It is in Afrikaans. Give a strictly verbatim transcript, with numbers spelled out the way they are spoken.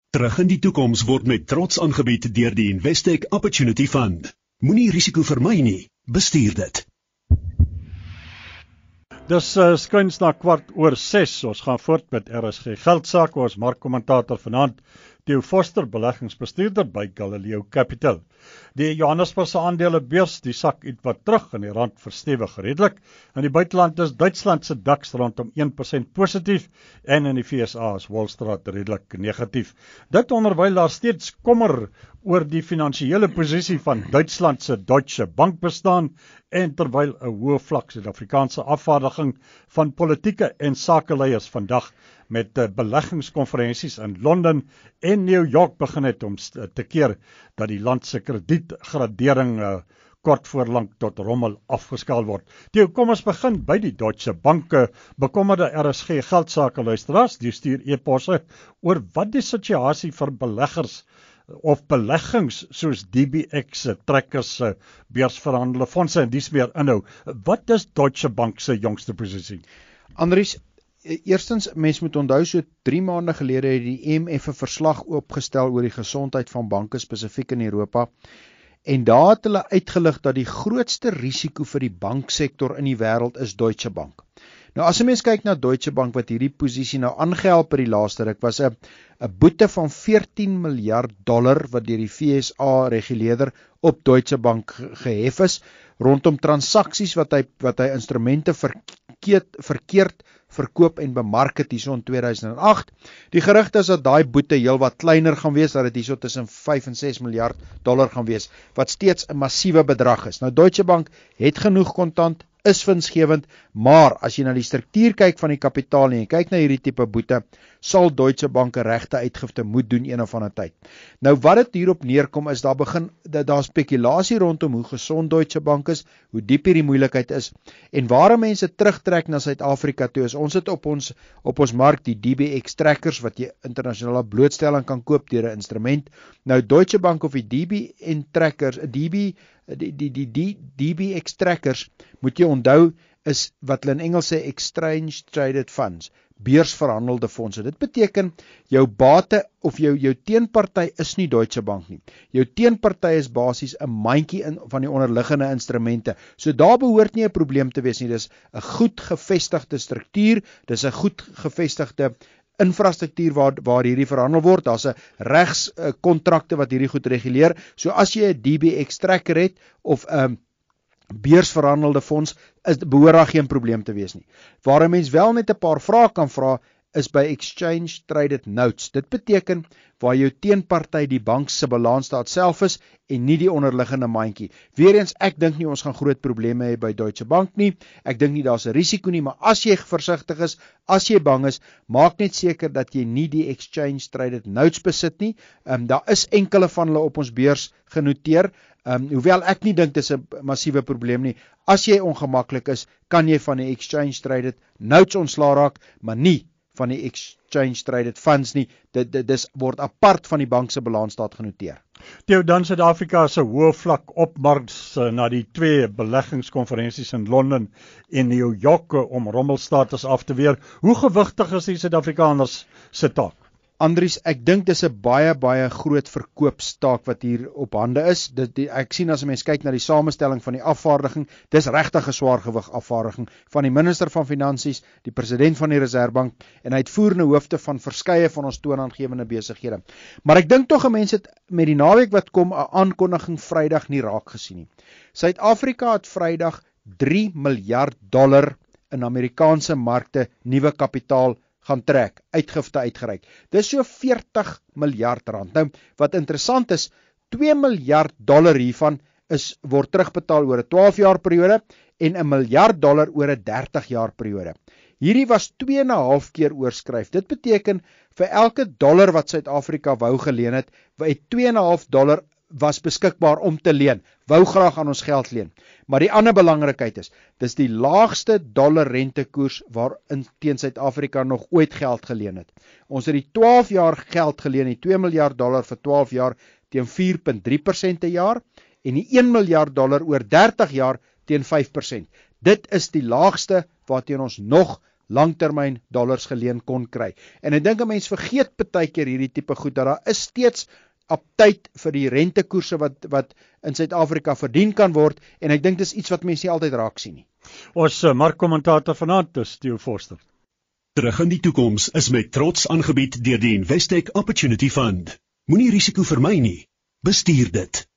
Terug in die toekoms word met trots aangebied deur die Investec Opportunity Fund. Moenie risiko vermy nie, bestuur dit. Dis uh, skuins na kwart oor ses. Ons gaan voort met R S G Geldsake. Ons markkommentator vanaand Theo Vorster, beleggingsbestuurder by Galileo Capital. Die Johannesburgse aandelebeurs die sak ietwat terug en die rand verstewig redelik. In die buiteland is Duitsland se DAX rondom een persent positief en in die V S A is Wall Street redelik negatief. Dit onderwyl daar steeds kommer oor die finansiële posisie van Duitsland se Deutsche Bank bestaan en terwyl 'n hoë vlak Suid-Afrikaanse afvaardiging van politieke en sakeleiers vandag met uh, beleggingskonferensies in Londen en New York begin het om te keer dat die land se kredietgradering uh, kort voor lank tot rommel afgeskaal word. Theo, kom ons begin by die Deutsche Bank. Bekommerde R S G Geldsake luisteraars, die stuur e-posse oor wat die situasie vir beleggers of beleggings soos D B X, trekkers, beursverhandelde fondse en dies meer inhou. Wat is Deutsche Bank se jongste posisie? Andries, eerstens, mens moet onthou, so drie maande gelede het die E M F 'n verslag opgestel oor die gesondheid van banke spesifiek in Europa. En daar het hulle uitgelig dat die grootste risiko vir die banksektor in die wêreld is Deutsche Bank. Nou as 'n mens kyk na Deutsche Bank wat hierdie posisie nou aangehelp by die laaste ruk, was 'n 'n boete van veertien miljard dollar wat deur die V S A reguleerder op Deutsche Bank gehef is rondom transaksies wat hy wat hy instrumente verkeerd verkeerd verkoop en bemark het hierso in twee duisend agt. Die gerug is dat daai boete heelwat kleiner gaan wees, dat dit hierso tussen vyf en ses miljard dollar gaan wees, wat steeds 'n massiewe bedrag is. Nou Deutsche Bank het genoeg kontant, is winsgewend, maar as jy na die struktuur kyk van die kapitaal en jy kyk na hierdie tipe boete, sal Deutsche Bank 'n regte uitgifte moet doen een of ander tyd. Nou wat dit hierop neerkom is, daar begin dat daar spekulasie rondom hoe gesond Deutsche Bank is, hoe diep hierdie moeilikheid is, en waar mense terugtrek na Suid-Afrika toe is, ons het op ons op ons mark die D B X trekkers wat jy internasionale blootstelling kan koop deur 'n instrument. Nou Deutsche Bank of die D B N trekkers, D B die die die die D B X trekkers, moet jy onthou, is wat hulle in Engels sê exchange traded funds, beursverhandelde fondse. Dit beteken jou bate of jou jou teenparty is nie Deutsche Bank nie. Jou teenparty is basies 'n mandjie in van die onderliggende instrumente. So daar behoort nie 'n probleem te wees nie. Dis 'n goed gevestigde struktuur, dis 'n goed gevestigde infrastruktuur waar waar hierdie verhandel word. Daar's 'n regs uh, kontrakte wat hierdie goed reguleer. So as jy 'n D B X trekker het of 'n um, beursverhandelde fonds, is behoort daar geen probleem te wees nie. Waar 'n mens wel net 'n paar vrae kan vra is by exchange traded notes. Dit beteken waar jou teenparty die bank se balansstaat self is en nie die onderliggende mandjie. Weereens, ek dink nie ons gaan groot probleme hê by Deutsche Bank nie. Ek dink nie daar's 'n risiko nie, maar as jy versigtig is, as jy bang is, maak net seker dat jy nie die exchange traded notes besit nie. Um, daar is enkele van hulle op ons beurs genoteer. Um, hoewel ek nie dink dis 'n massiewe probleem nie. As jy ongemaklik is, kan jy van die exchange traded notes ontslaa raak, maar nie van die exchange traded funds nie. Dit, dit dis word apart van die bank se balansstaat genoteer. Theo, dan Suid-Afrika se hoë vlak opmars na die twee beleggingskonferensies in Londen en New York om rommelstatus af te weer. Hoe gewigtig is die Suid-Afrikaners se taak? Andries, ek dink dis 'n baie baie groot verkoopstaak wat hier op hande is. Dit die, ek sien as 'n mens kyk na die samestelling van die afvaardiging, dis regtig 'n swaar gewig afvaardiging van die minister van Finansies, die president van die Reservebank en uitvoerende hoofde van verskeie van ons toonaangewende besighede. Maar ek dink tog 'n mens het met die naweek wat kom 'n aankondiging Vrydag nie raak gesien nie. Suid-Afrika het Vrydag drie miljard dollar in Amerikaanse markte nuwe kapitaal gaan trek, uitgifte uitgereik. Dis so veertig miljard rand. Nou, wat interessant is, twee miljard dollar hiervan is word terugbetaal oor 'n twaalf jaar periode en 'n miljard dollar oor 'n dertig jaar periode. Hierdie was twee en 'n half keer oorskryf. Dit beteken vir elke dollar wat Suid-Afrika wou geleen het, het twee en 'n half dollar was beskikbaar om te leen, wou graag aan ons geld leen. Maar die ander belangrikheid is, dis die laagste dollar rentekoers waarin teen Suid-Afrika nog ooit geld geleen het. Ons het die twaalf jaar geld geleen, die twee miljard dollar vir twaalf jaar teen vier komma drie persent per jaar en die een miljard dollar oor dertig jaar teen vyf persent. Dit is die laagste waarteen ons nog langtermyn dollars geleen kon kry. En ek dink 'n mens vergeet baie keer hierdie tipe goed, dat daar is steeds op tyd vir die rentekoerse wat wat in Suid-Afrika verdien kan word, en ek dink dis iets wat mense nie altyd raak sien nie. Ons uh, markkommentator vanaand is Theo Vorster. Terug in die toekoms is met trots aangebied deur die Investec Opportunity Fund. Moenie risiko vermy nie, bestuur dit.